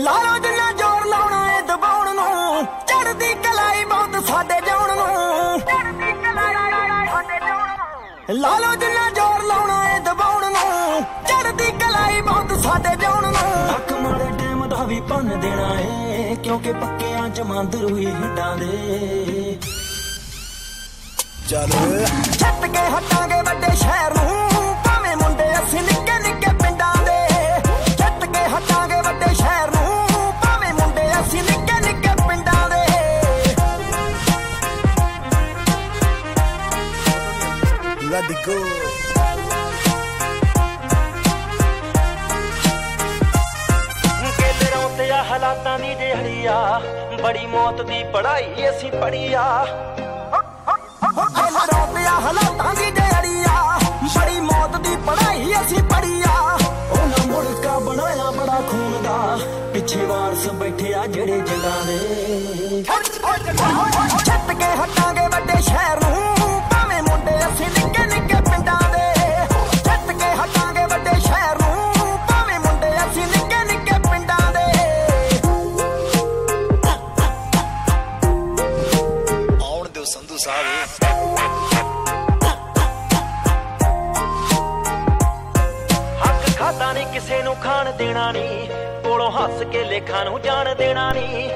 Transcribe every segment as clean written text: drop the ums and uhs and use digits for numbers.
ਲਾ ਲੋ ਜਿੰਨਾ ਜ਼ੋਰ ਲਾਉਣਾ ਏ ਦਬਾਉਣ ਨੂੰ, ਚੜਦੀ ਕਲਾਈ ਬਹੁਤ ਸਾਡੇ ਜਾਉਣ ਨੂੰ। ਲਾ ਲੋ ਜਿੰਨਾ ਜ਼ੋਰ ਲਾਉਣਾ ਏ ਦਬਾਉਣ ਨੂੰ, ਚੜਦੀ ਕਲਾਈ ਬਹੁਤ ਸਾਡੇ ਜਾਉਣ ਨੂੰ। ਅੱਖ ਮਾੜੇ ਟਾਈਮ ਦਾ ਵੀ ਭੰਨ ਦੇਣਾ ਏ, ਕਿਉਂਕਿ ਪੱਕਿਆਂ ਚ ਮੰਦਰ ਹੋਈ ਹਿੱਡਾਂ ਦੇ। ਚੱਲ ਛੱਤ ਕੇ ਹਟਾਂਗੇ ਵੱਡੇ ਸ਼ਹਿਰ ਨੂੰ, ਭਾਵੇਂ ਮੁੰਡੇ ਅਸੀਂ ਨਿੱਕੇ ਨਿੱਕੇ ਪਿੰਡਾਂ ਦੇ। ਛੱਤ ਕੇ ਹਟਾਂਗੇ ਵੱਡੇ ਸ਼ਹਿਰ ਨੂੰ, ਭਾਵੇਂ ਮੁੰਡੇ ਅਸੀਂ ਨਿੱਕੇ ਨਿੱਕੇ ਪਿੰਡਾਂ ਦੇ। let it go। ਕੇਦਰੋਂ ਤੇ ਆ ਹਾਲਾਤਾਂ ਦੀ ਦਿਹਾੜੀ ਆ, ਬੜੀ ਮੌਤ ਦੀ ਪੜ੍ਹਾਈ ਅਸੀਂ ਪੜ੍ਹੀ ਆ। ਕੇਦਰੋਂ ਤੇ ਆ ਹਾਲਾਤਾਂ ਦੀ ਦਿਹਾੜੀ ਆ, ਬੜੀ ਮੌਤ ਦੀ ਪੜ੍ਹਾਈ ਅਸੀਂ ਪੜ੍ਹੀ ਆ। ਉਹਨਾਂ ਮੁਲਕਾ ਬਣਾਇਆ ਬੜਾ ਖੂਨ ਦਾ, ਪਿੱਛੇ ਵਾਰਸ ਬੈਠੇ ਆ ਜਿਹੜੇ ਜਗਾਂ ਦੇ। ਛੱਤ ਕੇ ਹਟਾਂਗੇ ਵੱਡੇ ਸ਼ਹਿਰ ਨੂੰ, ਭਾਵੇਂ ਮੁੰਡੇ ਅਸੀਂ ਨਿੱਕੇ ਨਿੱਕੇ ਪਿੰਡਾਂ ਦੇ। ਛੱਤ ਕੇ ਹਟਾਂਗੇ ਵੱਡੇ ਸ਼ਹਿਰ ਨੂੰ, ਭਾਵੇਂ ਮੁੰਡੇ ਅਸੀਂ ਨਿੱਕੇ ਨਿੱਕੇ ਪਿੰਡਾਂ ਦੇ। ਆਉਣ ਦਿਓ ਸੰਧੂ ਸਾਹਿਬ। ਹੱਕ ਖਾਦਾ ਨੀ ਕਿਸੇ ਨੂੰ ਖਾਣ ਦੇਣਾ ਨੀ, ਕੋਲੋਂ ਹੱਸ ਕੇ ਲੇਖਾਂ ਨੂੰ ਜਾਣ ਦੇਣਾ ਨੀ।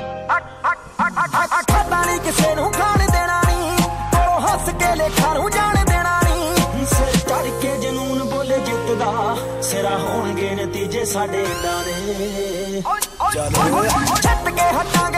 ਖਾਦਾ ਨੀ ਕਿਸੇ ਨੂੰ ਖਾਣ ਦੇਣਾ ਨੀ, ਕੋਲੋਂ ਹੱਸ ਕੇ ਲੇਖਾਂ ਨੂੰ ਜਾਣ ਦੇਣਾ ਨੀ। ਸਿਰ ਚੜ ਕੇ ਜਨੂਨ ਬੋਲੇ ਜਿੱਤਦਾ, ਸਿਰਾ ਹੋਣਗੇ ਨਤੀਜੇ ਸਾਡੇ ਏਦਾਂ ਦੇ। ਚੱਲ ਛੱਤ ਕੇ ਹਟਾਂਗੇ